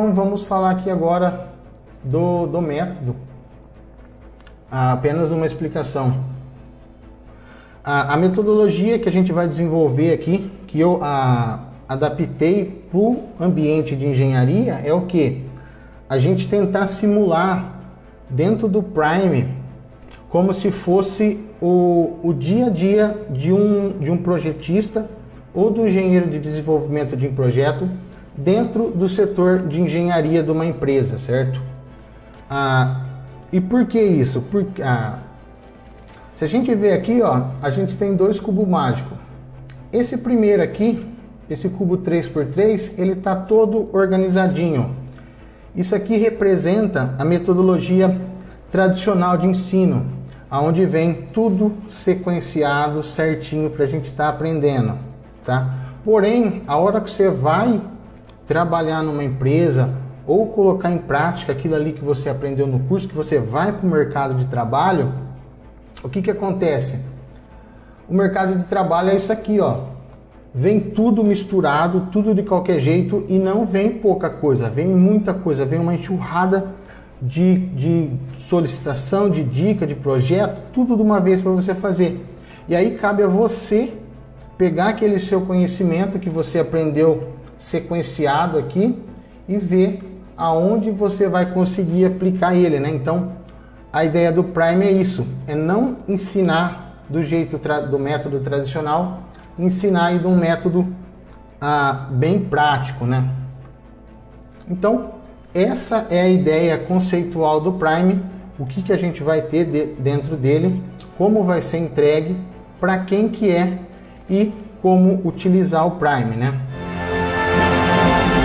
Então vamos falar aqui agora do método, apenas uma explicação. A metodologia que a gente vai desenvolver aqui, que eu adaptei para o ambiente de engenharia, é o que? A gente tentar simular dentro do Prime como se fosse o dia a dia de um projetista ou do engenheiro de desenvolvimento de um projeto dentro do setor de engenharia de uma empresa, certo? E por que isso? Porque, se a gente ver aqui, ó, a gente tem dois cubos mágicos. Esse primeiro aqui, esse cubo 3x3, ele está todo organizadinho. Isso aqui representa a metodologia tradicional de ensino, onde vem tudo sequenciado certinho para a gente estar aprendendo, tá? Porém, a hora que você vai trabalhar numa empresa ou colocar em prática aquilo ali que você aprendeu no curso, que você vai para o mercado de trabalho, o que acontece? O mercado de trabalho é isso aqui, ó. Vem tudo misturado, tudo de qualquer jeito, e não vem pouca coisa, vem muita coisa, vem uma enxurrada de solicitação, de dica, de projeto, tudo de uma vez para você fazer. E aí cabe a você pegar aquele seu conhecimento que você aprendeu sequenciado aqui e ver aonde você vai conseguir aplicar ele, né? Então, a ideia do Prime é isso, é não ensinar do jeito do método tradicional, ensinar aí de um método bem prático, né? Então, essa é a ideia conceitual do Prime, o que a gente vai ter dentro dele, como vai ser entregue, para quem que é e como utilizar o Prime, né?